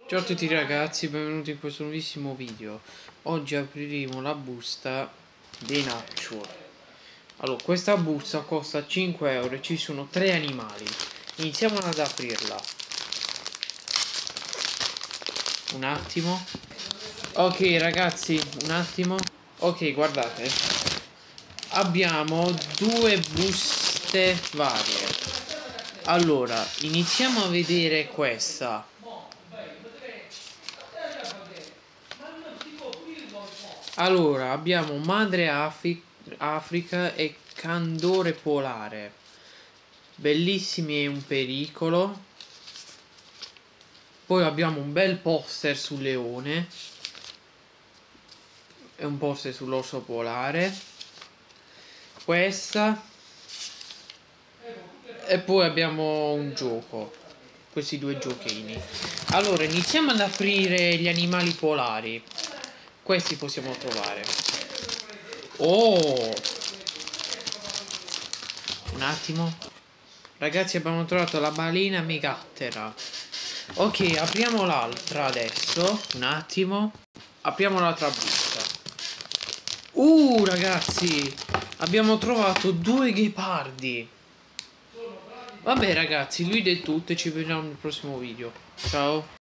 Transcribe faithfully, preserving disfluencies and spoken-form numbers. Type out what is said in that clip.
Ciao a tutti ragazzi, benvenuti in questo nuovissimo video. Oggi apriremo la busta dei Naccio. Allora, questa busta costa cinque euro e ci sono tre animali. Iniziamo ad aprirla. Un attimo. Ok ragazzi, un attimo. Ok, guardate. Abbiamo due buste varie. Allora, iniziamo a vedere questa. Allora, abbiamo Madre Afri Africa e Candore Polare. Bellissimi e un pericolo. Poi abbiamo un bel poster sul leone. E un poster sull'orso polare. Questa. E poi abbiamo un gioco. Questi due giochini. Allora, iniziamo ad aprire gli animali polari. Questi possiamo trovare. Oh! Un attimo. Ragazzi, abbiamo trovato la balena megattera. Ok, apriamo l'altra adesso. Un attimo. Apriamo l'altra busta. Uh, ragazzi! Abbiamo trovato due ghepardi. Vabbè, ragazzi, lui è tutto e ci vediamo nel prossimo video. Ciao!